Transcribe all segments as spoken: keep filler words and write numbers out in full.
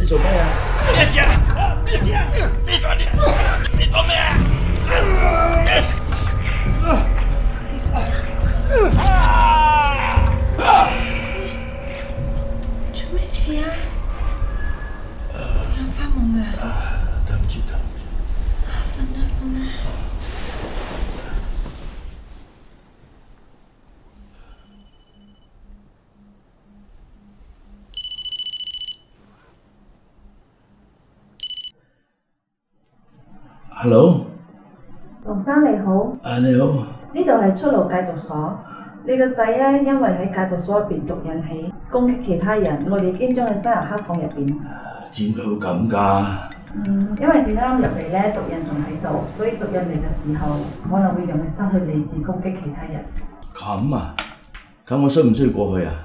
做咩啊？咩事啊？咩事啊？死咗你！你做咩啊？咩事？ 做咩事啊？有發夢啊？ 對唔住，對唔住。 瞓啦，瞓啦。 Hello， 龍生你好。 啊你好。 呢度係出路戒毒所。你個仔咧，因為喺戒毒所入邊毒癮起，攻擊其他人，我哋已經將佢收入黑房入邊。 點解會咁㗎？ 嗯，因為佢啱啱入嚟咧，毒癮仲喺度，所以毒癮嚟嘅時候，可能會讓佢失去理智，攻擊其他人。 咁啊？咁我需唔需要過去啊？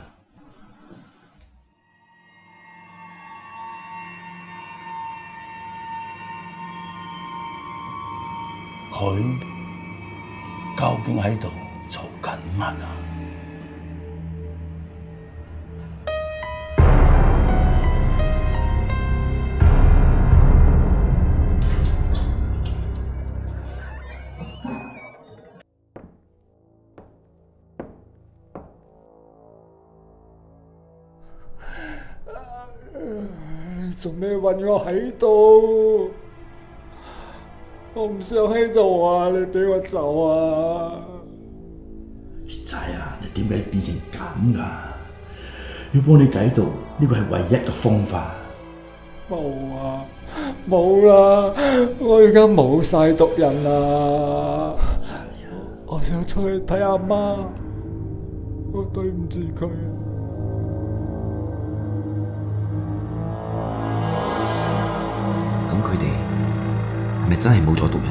佢究竟喺度做緊乜啊？ 你做咩韞我喺度？我唔想喺度啊！你俾我走啊！ 仔啊，你點解變成咁㗎？要幫你解毒，呢個係唯一嘅方法。 冇啊，冇啦！我而家冇晒毒癮啦！ 仔啊， 我想出去睇阿媽，我對唔住佢。 咁佢哋係咪真係冇咗毒癮？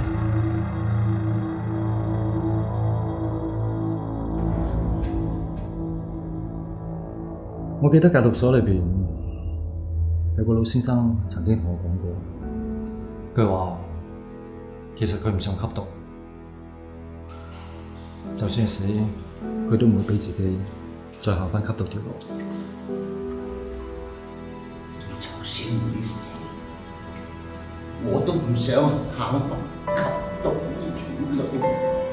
我記得戒毒所裏邊有個老先生曾經同我講過，佢話其實佢唔想吸毒，就算死，佢都唔會俾自己再行返吸毒條路。 就算你死，我都唔想行吸毒呢條路。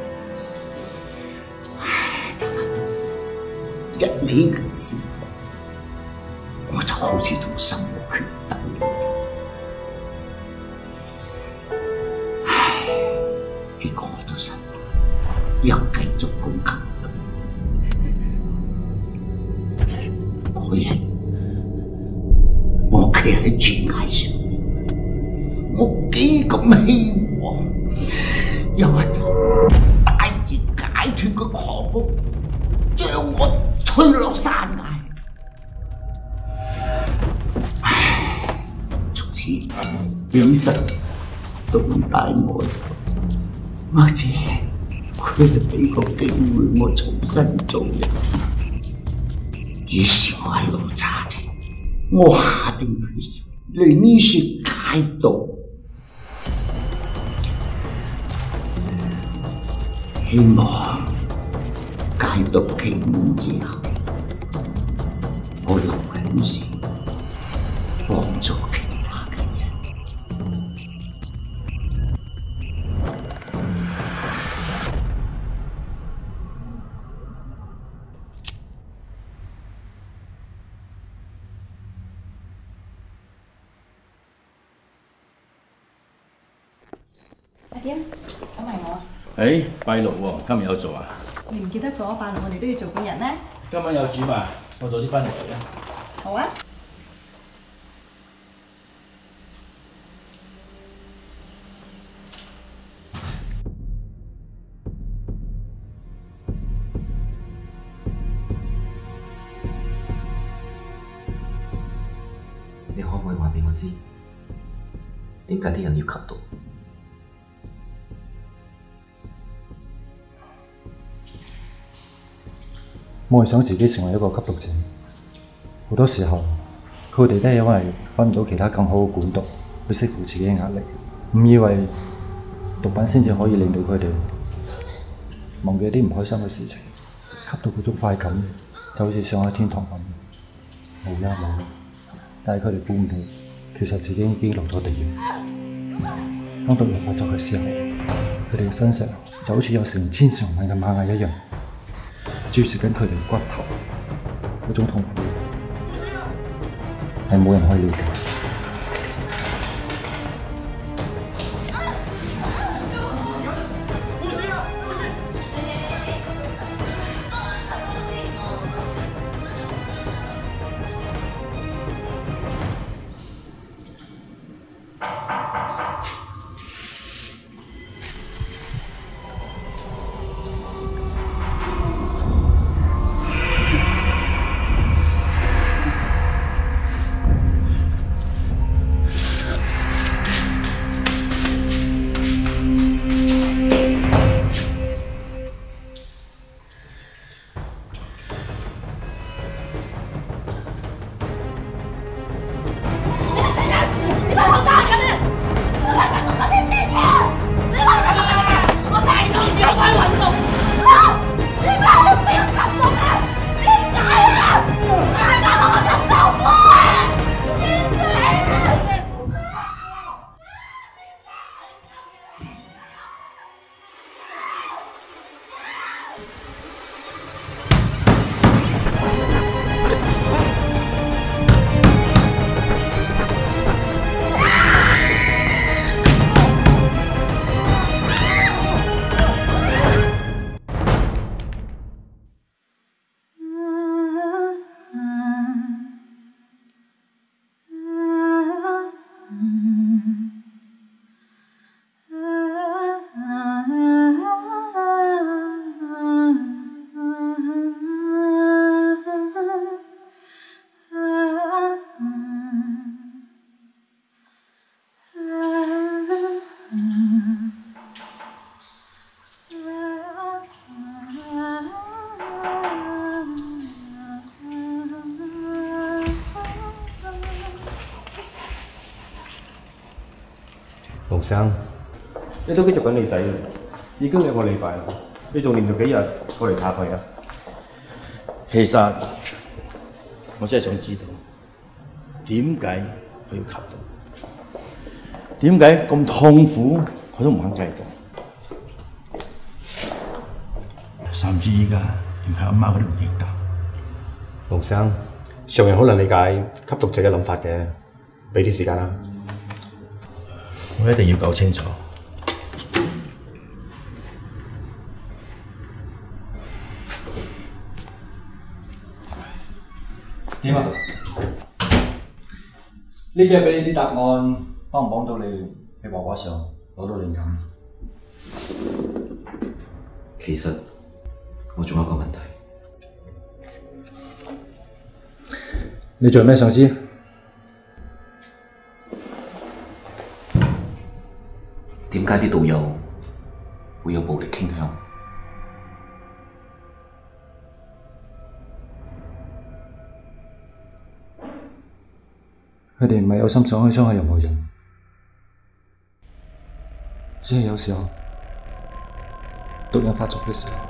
唉，但係一理嘅時候，我就好似同生活決鬥。唉，結果我都失敗，又繼續咁吸毒。嗰日我企喺懸崖上，我幾咁希望有一陣帶住解脫嘅狂風將我吹落山崖。唉，從此現實都唔帶我走，或者佢係俾個機會我重新做人。於是我喺度查證，我下定決心嚟呢處戒毒，希望戒毒期滿之後，我留喺處幫助其他嘅人。 阿點，講埋我啊！ 誒，拜六喎，今日有做啊？ 你唔記得咗拜六我哋都要做工人咩？ 今晚有煮嘛？我早啲翻嚟食啊！ 好啊！ 你可唔可以話俾我知，點解啲人要吸毒？ 我係想自己成為一個吸毒者，好多時候佢哋都係因為揾唔到其他更好嘅管道去釋服自己嘅壓力，唔以為毒品先至可以令到佢哋忘記一啲唔開心嘅事情，吸到嗰種快感就好似上喺天堂咁，無憂無慮。但係佢哋估唔到， 其實自己已經落咗地獄。當毒癮發作嘅時候，佢哋嘅身上就好似有成千上萬嘅螞蟻一樣，注視緊佢哋嘅骨頭。嗰種痛苦係冇人可以了解。 龍生，你都繼續緊你仔，已經兩個禮拜啦，你仲連續幾日過嚟探佢啊？ 其實我真係想知道點解佢要吸毒，點解咁痛苦佢都唔肯戒毒，甚至依家連佢阿媽佢都唔認得。 龍生，常人好難理解吸毒者嘅諗法嘅，俾啲時間啦。 我一定要搞清楚。 點啊？呢幾日俾你啲答案，幫唔幫到你喺畫畫上攞到靈感？ 其實我仲有一個問題， 你仲有咩想知？ 點解啲導遊會有暴力傾向？ 佢哋唔係有心想去傷害任何人，只係有時候毒癮發作嘅時候，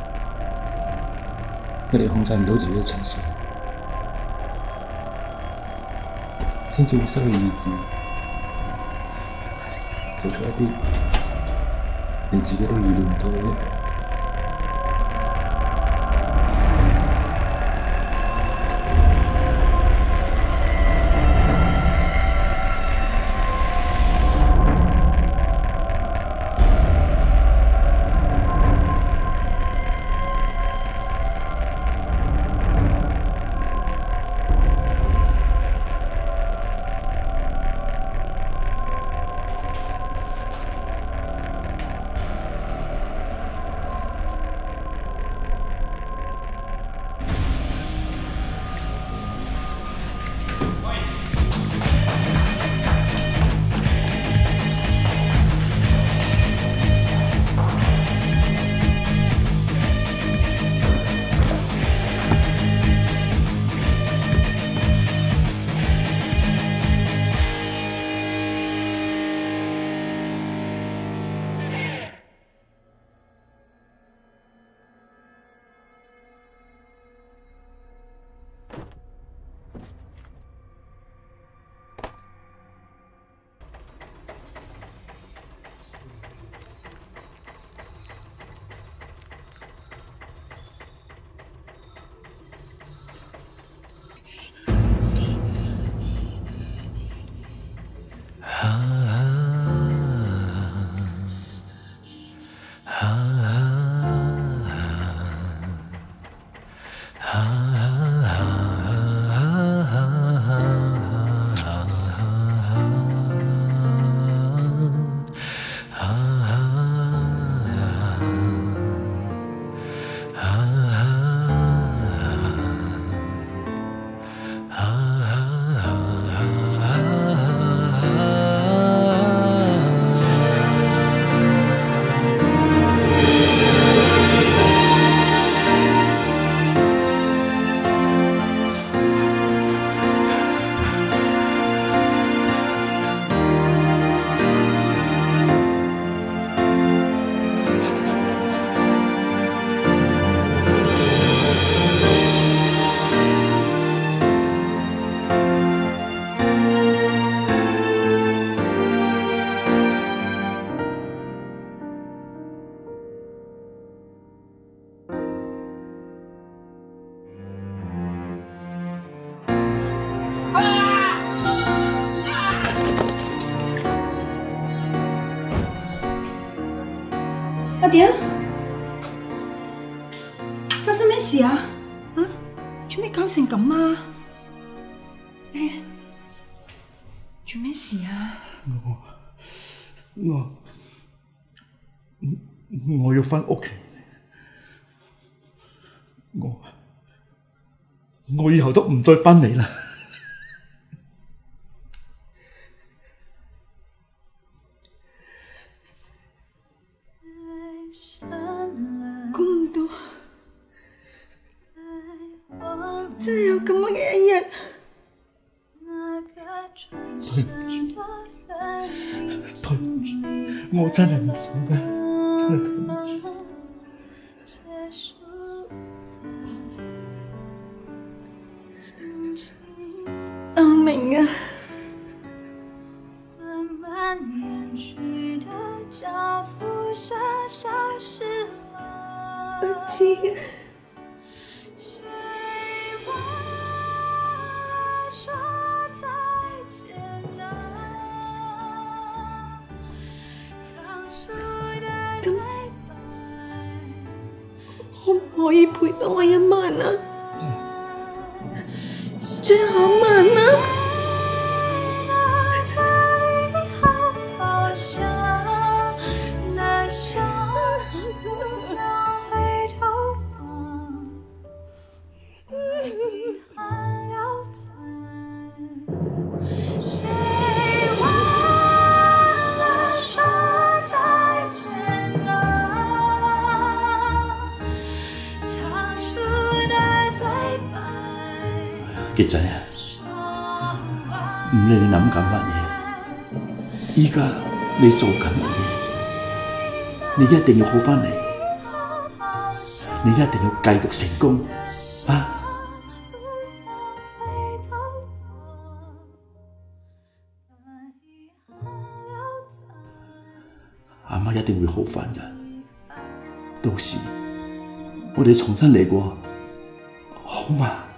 佢哋控制唔到自己嘅情緒，先至會失去意志，做出一啲你自己都預料唔到嘅嘢。 點？發生咩事啊？啊？做咩搞成咁啊？你做咩事啊？ 我我我要翻屋企。我我以後都唔再翻嚟啦。 估唔到，真係有咁樣嘅一日。 對唔住，對唔住，我真係唔想㗎，真係對唔住。 我明啊。我知啊。咁可唔可以陪到我一晚啊？最後一晚啊！ 傑仔啊，唔理你諗緊乜嘢，依家你做緊乜嘢，你一定要好返嚟，你一定要繼續成功啊！阿媽一定會好返嘅，到時我哋重新嚟過，好嘛？